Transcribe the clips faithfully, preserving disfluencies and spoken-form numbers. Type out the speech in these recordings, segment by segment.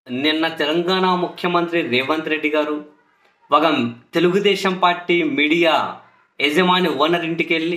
నిన్న తెలంగాణ ముఖ్యమంత్రి రేవంత్ రెడ్డి గారు ఒక తెలుగుదేశం పార్టీ మీడియా యజమాని ఓనర్ ఇంటికి వెళ్ళి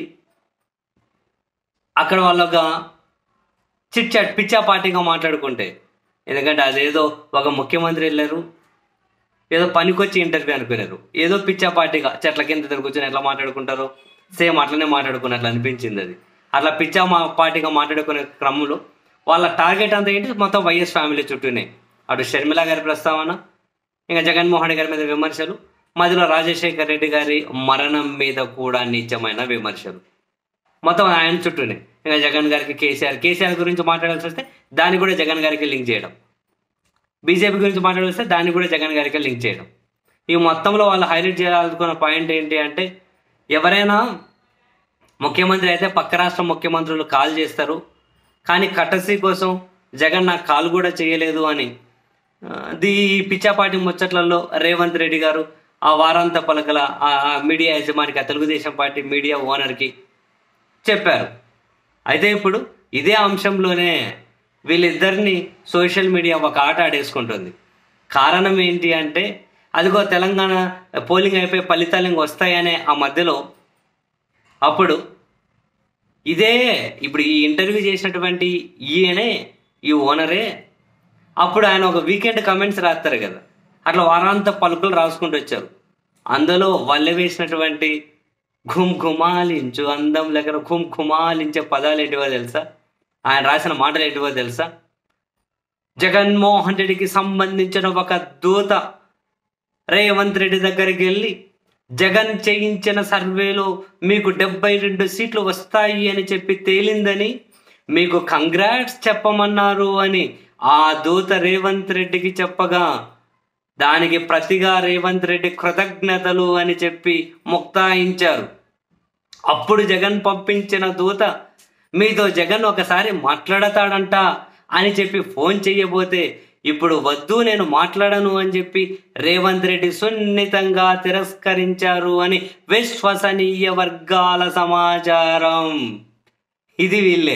అక్కడ వాళ్ళగా చిట్ చాట్ పిచ్చా పార్టీగా మాట్లాడుకుంటే, ఎందుకంటే అదేదో ఒక ముఖ్యమంత్రి వెళ్ళారు, ఏదో పనికొచ్చి ఇంటర్వ్యూ అనుకున్నారు, ఏదో పిచ్చా పార్టీగా చెట్ల కింద దగ్గర కూర్చొని ఎట్లా మాట్లాడుకుంటారో సేమ్ అట్లనే మాట్లాడుకున్నట్లు అనిపించింది. అది అట్లా పిచ్చా మా పార్టీగా మాట్లాడుకునే క్రమంలో వాళ్ళ టార్గెట్ అంతా ఏంటి, మొత్తం వైఎస్ ఫ్యామిలీ చుట్టూనే. అటు షర్మిల గారి ప్రస్తావన, ఇంకా జగన్మోహన్ రెడ్డి గారి మీద విమర్శలు, మధ్యలో రాజశేఖర్ రెడ్డి గారి మరణం మీద కూడా నిజమైన విమర్శలు, మొత్తం ఆయన చుట్టూనే. ఇంకా జగన్ గారికి కేసీఆర్ కేసీఆర్ గురించి మాట్లాడాల్సి వస్తే దాన్ని కూడా జగన్ గారికి లింక్ చేయడం, బీజేపీ గురించి మాట్లాడాల్సి వస్తే దాన్ని కూడా జగన్ గారికి లింక్ చేయడం. ఈ మొత్తంలో వాళ్ళు హైలైట్ చేయాలనుకున్న పాయింట్ ఏంటి అంటే, ఎవరైనా ముఖ్యమంత్రి అయితే పక్క రాష్ట్ర ముఖ్యమంత్రులు కాల్ చేస్తారు, కానీ కట్టసీ కోసం జగన్ నాకు కాల్ కూడా చేయలేదు అని దీ పిచ్చాపాటి ముచ్చట్లలో రేవంత్ రెడ్డి గారు ఆ వారాంత పలకల ఆ మీడియా యజమానికి, ఆ తెలుగుదేశం పార్టీ మీడియా ఓనర్కి చెప్పారు. అయితే ఇప్పుడు ఇదే అంశంలోనే వీళ్ళిద్దరిని సోషల్ మీడియా ఒక ఆట ఆడేసుకుంటుంది. కారణం ఏంటి అంటే, అదిగో తెలంగాణ పోలింగ్ అయిపోయి ఫలితాలు ఇంక వస్తాయనే ఆ మధ్యలో అప్పుడు ఇదే ఇప్పుడు ఈ ఇంటర్వ్యూ చేసినటువంటి ఈయనే, ఈ ఓనరే, అప్పుడు ఆయన ఒక వీకెండ్ కమెంట్స్ రాస్తారు కదా, అట్లా వారాంత పలుకులు రాసుకుంటూ వచ్చారు. అందులో వల్లె వేసినటువంటి ఘుమ్ ఘుమాలించు అందం దగ్గర ఘుమ్ ఘుమాలించే పదాలు ఏంటివో తెలుసా, ఆయన రాసిన మాటలు ఏంటివో తెలుసా? జగన్మోహన్ రెడ్డికి సంబంధించిన ఒక దూత రేవంత్ రెడ్డి దగ్గరికి వెళ్ళి, జగన్ చేయించిన సర్వేలో మీకు డెబ్బై రెండు సీట్లు వస్తాయి అని చెప్పి తేలిందని మీకు కంగ్రాట్స్ చెప్పమన్నారు అని ఆ దూత రేవంత్ రెడ్డికి చెప్పగా, దానికి ప్రతిగా రేవంత్ రెడ్డి కృతజ్ఞతలు అని చెప్పి ముక్తాయించారు. అప్పుడు జగన్ పంపించిన దూత మీతో జగన్ ఒకసారి మాట్లాడతాడంట అని చెప్పి ఫోన్ చెయ్యబోతే, ఇప్పుడు వద్దు నేను మాట్లాడను అని చెప్పి రేవంత్ రెడ్డి సున్నితంగా తిరస్కరించారు అని విశ్వసనీయ వర్గాల సమాచారం. ఇది వీళ్ళే.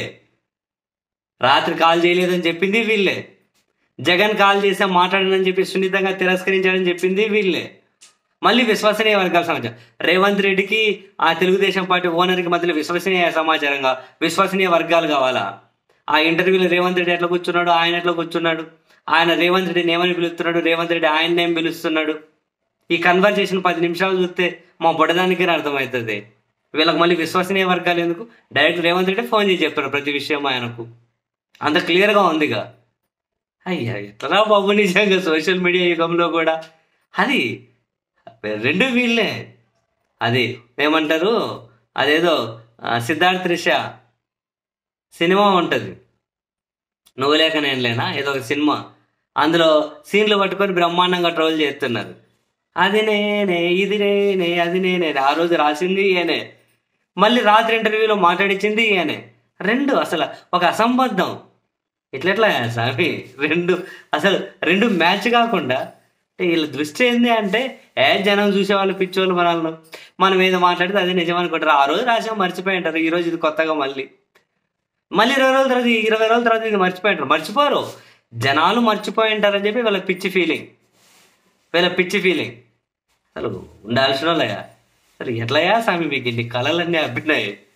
రాత్రి కాల్ చేయలేదని చెప్పింది వీళ్ళే. జగన్ కాల్ చేస్తే మాట్లాడనని చెప్పి సున్నితంగా తిరస్కరించాడని చెప్పింది వీళ్ళే. మళ్ళీ విశ్వసనీయ వర్గాల సమాచారం. రేవంత్ రెడ్డికి ఆ తెలుగుదేశం పార్టీ ఓనర్కి మధ్యలో విశ్వసనీయ సమాచారంగా విశ్వసనీయ వర్గాలు కావాలా? ఆ ఇంటర్వ్యూలో రేవంత్ రెడ్డి ఎట్లా కూర్చున్నాడు, ఆయన ఎట్లా కూర్చున్నాడు, ఆయన రేవంత్ రెడ్డిని ఏమని పిలుస్తున్నాడు, రేవంత్ రెడ్డి ఆయన ఏం పిలుస్తున్నాడు, ఈ కన్వర్జేషన్ పది నిమిషాలు చూస్తే మా బుడదానికే అర్థమవుతుంది. వీళ్ళకి మళ్ళీ విశ్వసనీయ వర్గాలు ఎందుకు? డైరెక్ట్ రేవంత్ రెడ్డి ఫోన్ చేసి చెప్తారు ప్రతి విషయం ఆయనకు, అంత క్లియర్గా ఉందిగా. అయ్యా ఎట్లా బాబు, నిజంగా సోషల్ మీడియా యుగంలో కూడా అది రెండు వీళ్ళే. అది ఏమంటారు, అదేదో సిద్ధార్థ్ త్రిష సినిమా ఉంటుంది, నువ్వు లేక నేను లేనా, ఏదో ఒక సినిమా, అందులో సీన్లు పట్టుకొని బ్రహ్మాండంగా ట్రోల్ చేస్తున్నారు. అది నేనే, ఇది నేనే, అది నేనే, ఆ రోజు రాసింది ఈయనే, మళ్ళీ రాత్రి ఇంటర్వ్యూలో మాట్లాడించింది ఈయనే. రెండు అసలు ఒక అసంబద్ధం. ఇట్లెట్లా స్వామి, రెండు అసలు రెండు మ్యాచ్ కాకుండా వీళ్ళ దృష్టి ఏంది అంటే, ఏ జనం చూసేవాళ్ళు పిచ్చోళ్ళు మనల్ని, మనం ఏదో మాట్లాడితే అదే నిజం అనుకుంటారు. ఆ రోజు రాసాం మర్చిపోయి ఉంటారు, ఈరోజు ఇది కొత్తగా మళ్ళీ మళ్ళీ ఇరవై రోజుల తర్వాత ఇరవై రోజుల తర్వాత ఇది మర్చిపోయి ఉంటారు. మర్చిపోరు, జనాలు మర్చిపోయి ఉంటారని చెప్పి వీళ్ళ పిచ్చి ఫీలింగ్, వీళ్ళ పిచ్చి ఫీలింగ్. అసలు ఉండాల్సిన వాళ్ళయా? అసలు ఎట్లయా స్వామి మీకు ఇన్ని కళలన్నీ అబ్బినాయి?